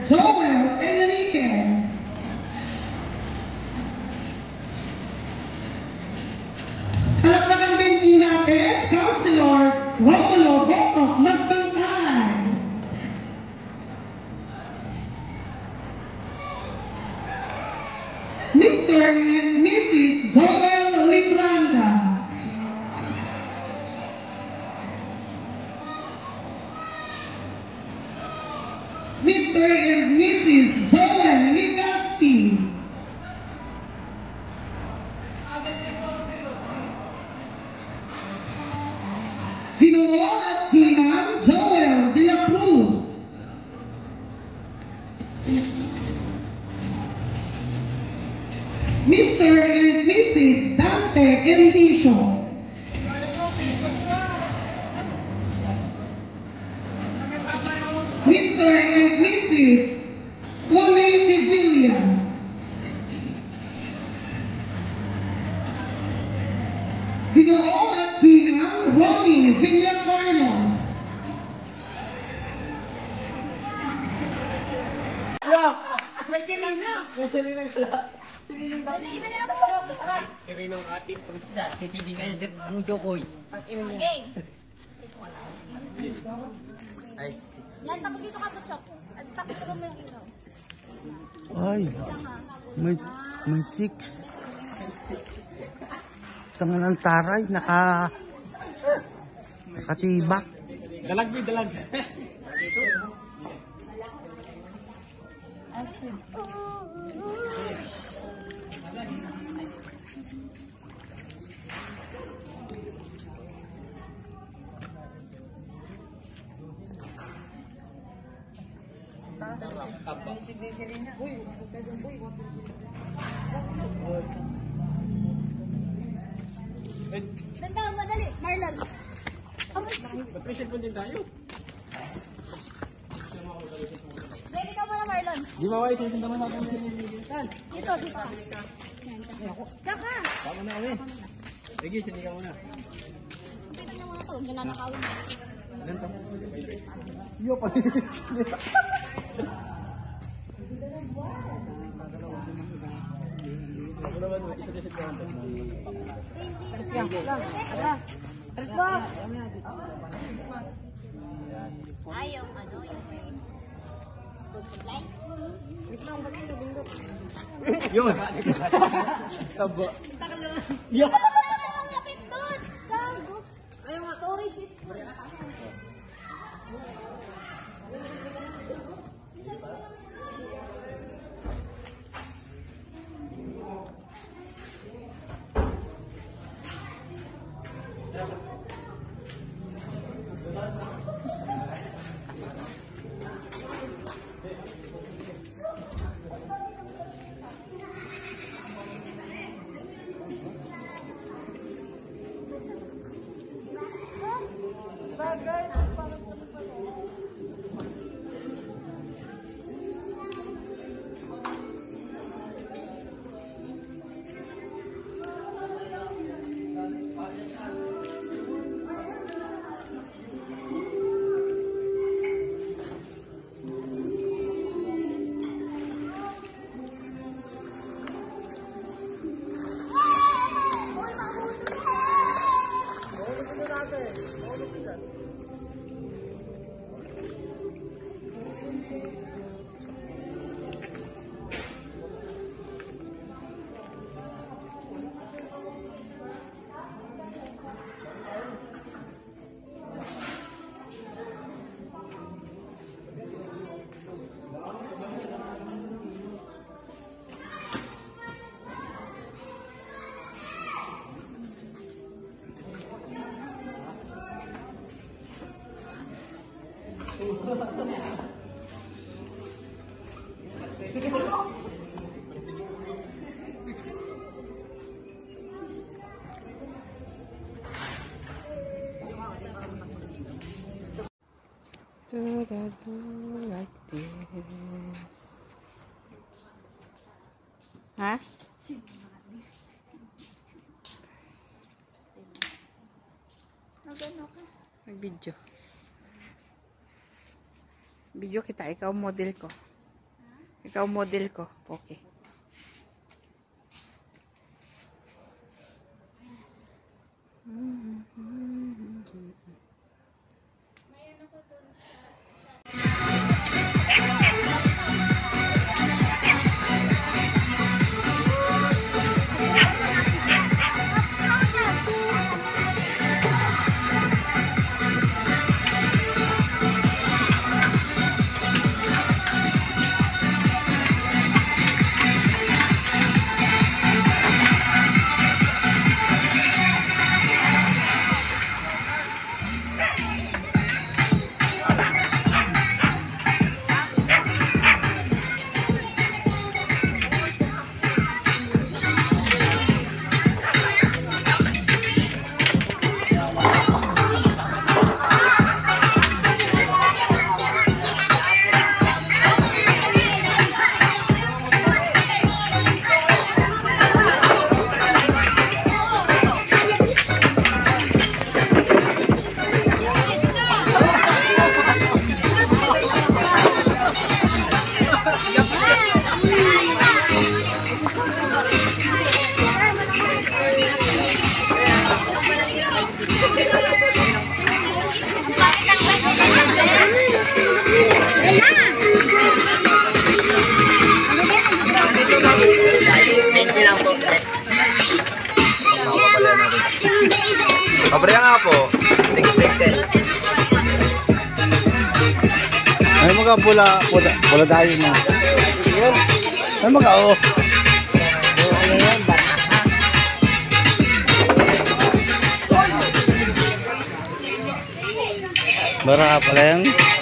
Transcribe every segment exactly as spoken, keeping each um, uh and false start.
Joel Enriquez. Palakpakan din po natin, Councilor Romulo Botok Magpangkay. Mister and Missus Joel Libranda. Mister and Missus Joel Ligasti. Ginoo at Ginang Joel de la Cruz. Mister and Missus Dante Eridicio. Mister and Missus Pauline de Villa. Ginoo at Ginang Ronnie Villacarnos. May Serena! May Serena pala. Serena dati. Serena ng ating pagda. Sisili kayo sa ng Jokoy. Ang ina niya. Ay. Yan, tapos dito ka, Butchok. At tapos ko mo yung ilaw. Ay, may, may chicks. Tangan ng taray, naka, nakatibak. Dalag, may dalag. Ganda, madali. Marlon. Mag-present po din tayo. Ready ka muna, Marlon. Di ba kayo siya naman ako ng Dito, dito. Kaka. Tama na kami. Sige, sindi ka muna. Kita niyo muna ito. Huwag niyo nanakawin. Ganto. Yo, pati. Ako naman, isa-isa ko. Tres ka. Lang. Atras. Tres ba? Ay, yung ano, yung school supplies. Wait lang, ba't yung bindot? Yun. Tabo. Yun! Ano ang lapit doon? Gago. Ay, mga storage is full. Do that, do like this. Ha? Nagano ka? Mag-video. Video kita, ikaw model ko. Ikaw model ko. Okay. Kabarya nga po. Expected. Ay mga pula, pula, pula tayo na. Ay mga oh. Bara pala yan.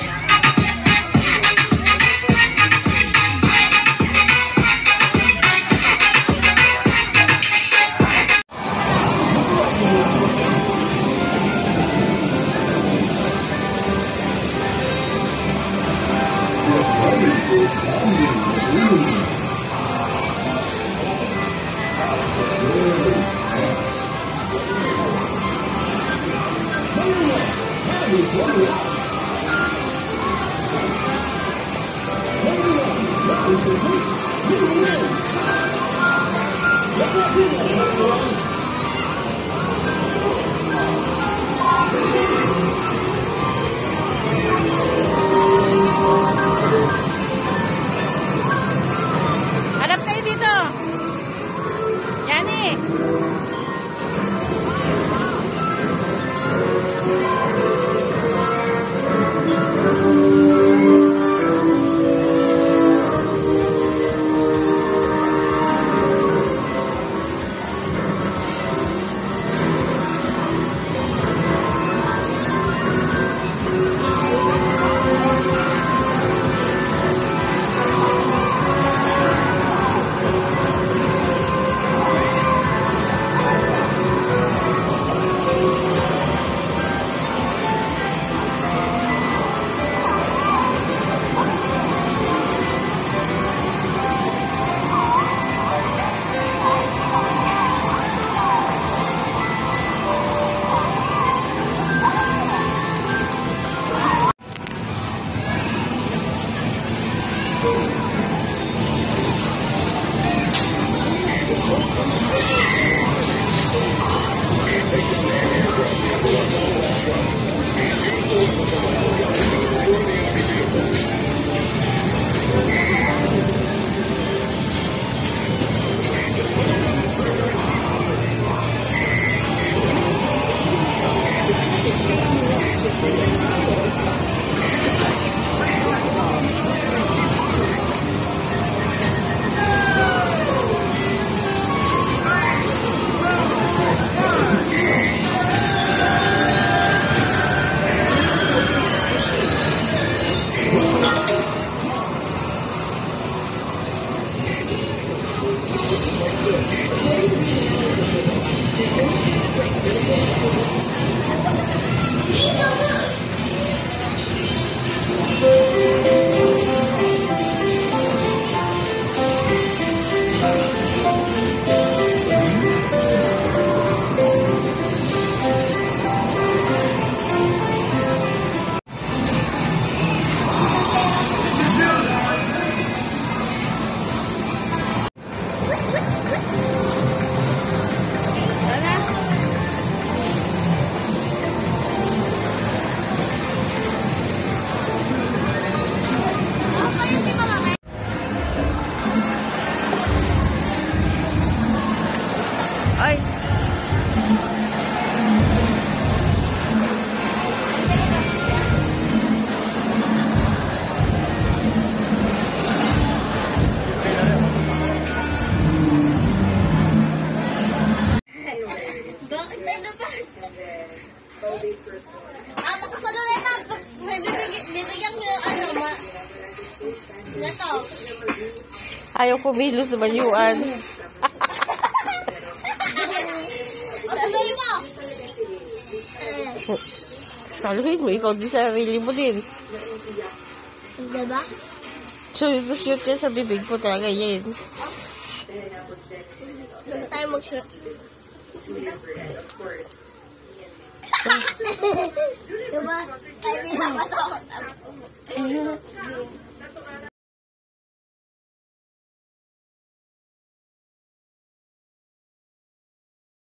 Harap kayo dito. Yani. Thank you. Ayaw kumilos naman yuan. Saluhin mo, ikaw din sa sarili mo din. Diba? So, shoot yan sa bibig mo talaga yan. Doon tayo mag-shoot. Diba? Ay, pinapatakot ako.